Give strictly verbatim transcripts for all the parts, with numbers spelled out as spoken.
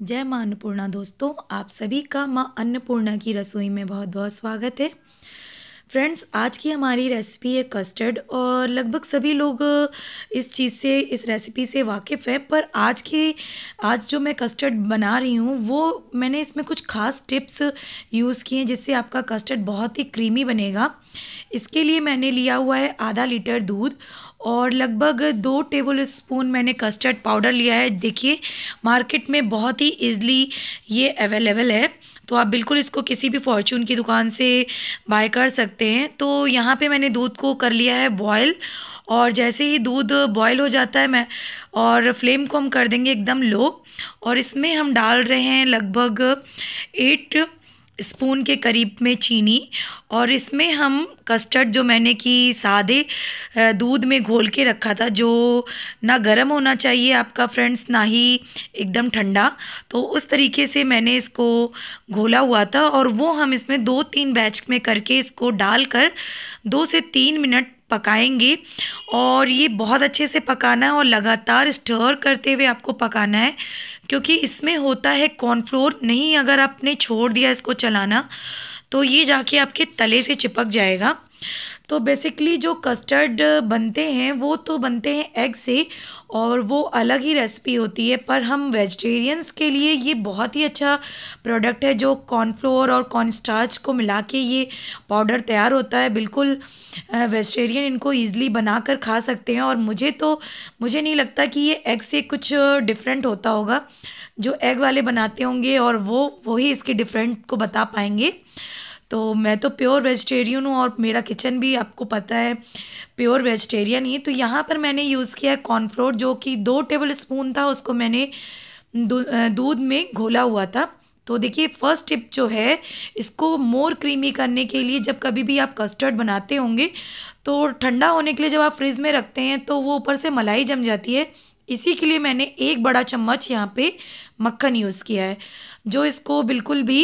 जय माँ अन्नपूर्णा दोस्तों, आप सभी का माँ अन्नपूर्णा की रसोई में बहुत बहुत स्वागत है। फ्रेंड्स, आज की हमारी रेसिपी है कस्टर्ड और लगभग सभी लोग इस चीज़ से इस रेसिपी से वाकिफ़ है। पर आज की आज जो मैं कस्टर्ड बना रही हूँ वो मैंने इसमें कुछ ख़ास टिप्स यूज़ किए हैं जिससे आपका कस्टर्ड बहुत ही क्रीमी बनेगा। इसके लिए मैंने लिया हुआ है आधा लीटर दूध और लगभग दो टेबल स्पून मैंने कस्टर्ड पाउडर लिया है। देखिए, मार्केट में बहुत ही ईज़िली ये अवेलेबल है, तो आप बिल्कुल इसको किसी भी फॉर्च्यून की दुकान से बाय कर सकते हैं। तो यहाँ पे मैंने दूध को कर लिया है बॉयल और जैसे ही दूध बॉयल हो जाता है मैं और फ्लेम को हम कर देंगे एकदम लो और इसमें हम डाल रहे हैं लगभग एट स्पून के करीब में चीनी और इसमें हम कस्टर्ड जो मैंने कि सादे दूध में घोल के रखा था, जो ना गर्म होना चाहिए आपका फ्रेंड्स ना ही एकदम ठंडा, तो उस तरीके से मैंने इसको घोला हुआ था और वो हम इसमें दो तीन बैच में करके इसको डालकर दो से तीन मिनट पकाएंगे। और ये बहुत अच्छे से पकाना है और लगातार स्टर करते हुए आपको पकाना है, क्योंकि इसमें होता है कॉर्नफ्लोर। नहीं, अगर आपने छोड़ दिया इसको चलाना तो ये जाके आपके तले से चिपक जाएगा। तो बेसिकली जो कस्टर्ड बनते हैं वो तो बनते हैं एग से और वो अलग ही रेसिपी होती है, पर हम वेजिटेरियंस के लिए ये बहुत ही अच्छा प्रोडक्ट है जो कॉर्नफ्लोर और कॉर्नस्टार्च को मिला के ये पाउडर तैयार होता है। बिल्कुल वेजिटेरियन इनको ईज़िली बना कर खा सकते हैं और मुझे तो मुझे नहीं लगता कि ये एग से कुछ डिफरेंट होता होगा। जो एग वाले बनाते होंगे और वो वही इसके डिफरेंट को बता पाएंगे। तो मैं तो प्योर वेजिटेरियन हूँ और मेरा किचन भी आपको पता है प्योर वेजिटेरियन ही। तो यहाँ पर मैंने यूज़ किया है कॉर्नफ्लोर, जो कि दो टेबल स्पून था, उसको मैंने दूध में घोला हुआ था। तो देखिए, फर्स्ट टिप जो है इसको मोर क्रीमी करने के लिए, जब कभी भी आप कस्टर्ड बनाते होंगे तो ठंडा होने के लिए जब आप फ्रिज में रखते हैं तो वो ऊपर से मलाई जम जाती है। इसी के लिए मैंने एक बड़ा चम्मच यहाँ पे मक्खन यूज़ किया है, जो इसको बिल्कुल भी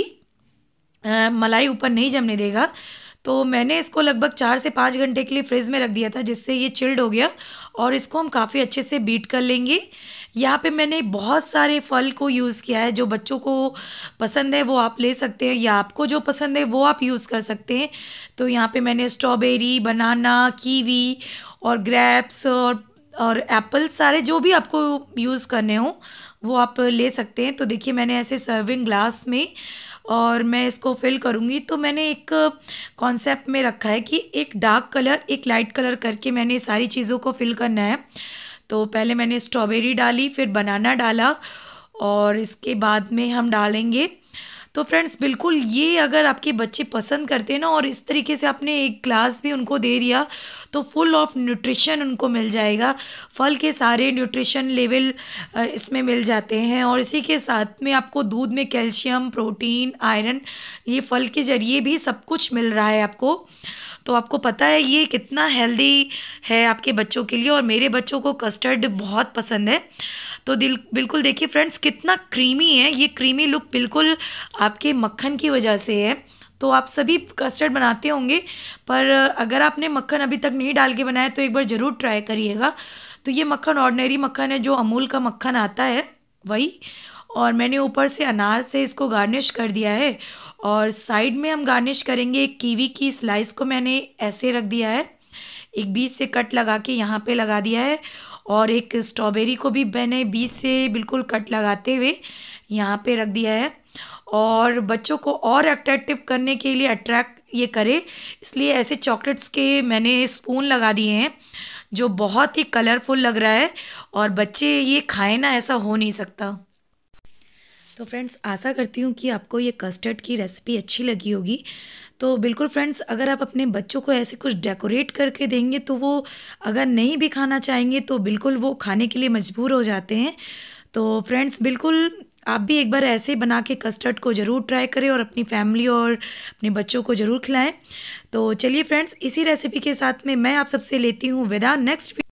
आ, मलाई ऊपर नहीं जमने देगा। तो मैंने इसको लगभग चार से पाँच घंटे के लिए फ्रिज में रख दिया था, जिससे ये चिल्ड हो गया और इसको हम काफ़ी अच्छे से बीट कर लेंगे। यहाँ पे मैंने बहुत सारे फल को यूज़ किया है, जो बच्चों को पसंद है वो आप ले सकते हैं या आपको जो पसंद है वो आप यूज़ कर सकते हैं। तो यहाँ पे मैंने स्ट्रॉबेरी, बनाना, कीवी और ग्रेप्स और और एप्पल, सारे जो भी आपको यूज़ करने हो वो आप ले सकते हैं। तो देखिए, मैंने ऐसे सर्विंग ग्लास में और मैं इसको फिल करूँगी। तो मैंने एक कॉन्सेप्ट में रखा है कि एक डार्क कलर एक लाइट कलर करके मैंने सारी चीज़ों को फिल करना है। तो पहले मैंने स्ट्रॉबेरी डाली, फिर बनाना डाला और इसके बाद में हम डालेंगे। तो फ्रेंड्स, बिल्कुल ये अगर आपके बच्चे पसंद करते हैं ना और इस तरीके से आपने एक ग्लास भी उनको दे दिया तो फुल ऑफ न्यूट्रिशन उनको मिल जाएगा। फल के सारे न्यूट्रिशन लेवल इसमें मिल जाते हैं और इसी के साथ में आपको दूध में कैल्शियम, प्रोटीन, आयरन, ये फल के ज़रिए भी सब कुछ मिल रहा है आपको। तो आपको पता है ये कितना हेल्दी है आपके बच्चों के लिए और मेरे बच्चों को कस्टर्ड बहुत पसंद है। तो दिल बिल्कुल देखिए फ्रेंड्स, कितना क्रीमी है। ये क्रीमी लुक बिल्कुल आपके मक्खन की वजह से है। तो आप सभी कस्टर्ड बनाते होंगे, पर अगर आपने मक्खन अभी तक नहीं डाल के बनाया तो एक बार ज़रूर ट्राई करिएगा। तो ये मक्खन ऑर्डिनरी मक्खन है, जो अमूल का मक्खन आता है वही, और मैंने ऊपर से अनार से इसको गार्निश कर दिया है और साइड में हम गार्निश करेंगे एक कीवी की स्लाइस को मैंने ऐसे रख दिया है, एक बीच से कट लगा के यहाँ पे लगा दिया है और एक स्ट्रॉबेरी को भी मैंने बीच से बिल्कुल कट लगाते हुए यहाँ पे रख दिया है। और बच्चों को और अट्रैक्टिव करने के लिए, अट्रैक्ट ये करे इसलिए ऐसे चॉकलेट्स के मैंने स्पून लगा दिए हैं, जो बहुत ही कलरफुल लग रहा है और बच्चे ये खाएं ना, ऐसा हो नहीं सकता। तो फ्रेंड्स, आशा करती हूँ कि आपको ये कस्टर्ड की रेसिपी अच्छी लगी होगी। तो बिल्कुल फ्रेंड्स, अगर आप अपने बच्चों को ऐसे कुछ डेकोरेट करके देंगे तो वो अगर नहीं भी खाना चाहेंगे तो बिल्कुल वो खाने के लिए मजबूर हो जाते हैं। तो फ्रेंड्स, बिल्कुल आप भी एक बार ऐसे बना के कस्टर्ड को ज़रूर ट्राई करें और अपनी फैमिली और अपने बच्चों को ज़रूर खिलाएं। तो चलिए फ्रेंड्स, इसी रेसिपी के साथ में मैं आप सबसे लेती हूँ विदा। नेक्स्ट